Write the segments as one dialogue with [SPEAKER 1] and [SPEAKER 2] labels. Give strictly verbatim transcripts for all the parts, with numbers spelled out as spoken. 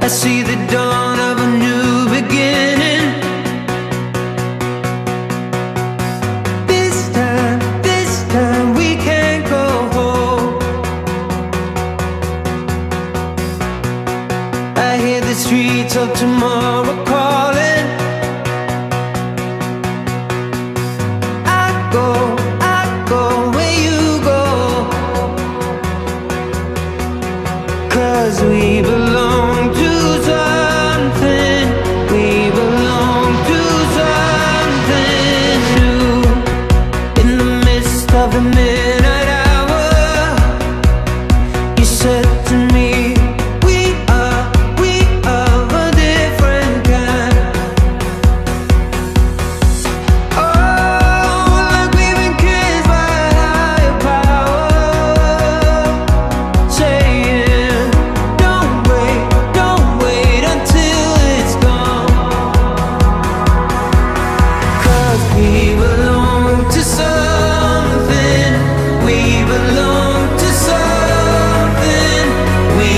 [SPEAKER 1] I see the dawn of a new beginning. This time, this time we can't go home. I hear the streets of tomorrow calling. I go, I go where you go, 'cause we belong to something. We belong to something new. In the midst of the midnight hour, you said to me, we are, we are a different kind. Oh, like we've been kissed by a higher power, saying, don't wait, don't wait until it's gone. 'Cause we belong to something. We belong to something. We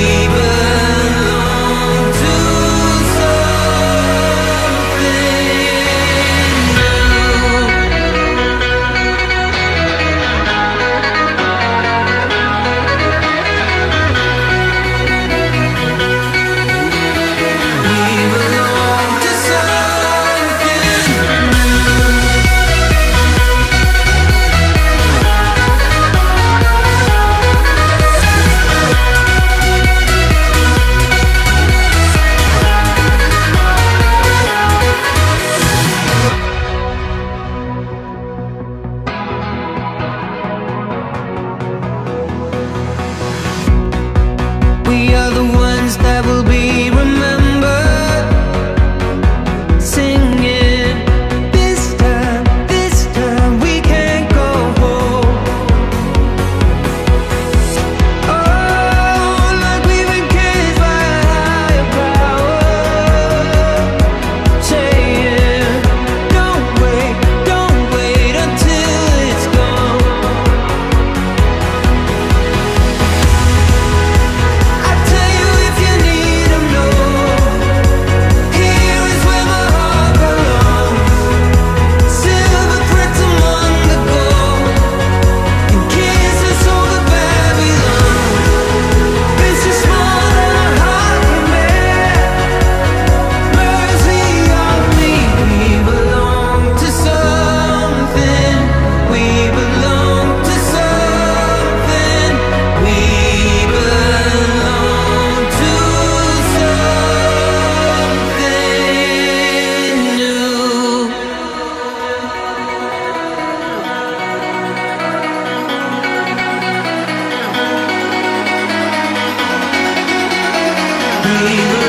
[SPEAKER 1] belong to we are the ones that will be remembered, singing, this time, this time we can't go home. Oh, like we've been kissed by a higher power, saying, don't wait, don't wait until it's gone. I tell you if you need to know, here is where my heart belongs. Silver threads among the gold, and kisses over Babylon. This is more than a heart can bear. Mercy on me. We belong to something. We belong to something. We belong to something new. We belong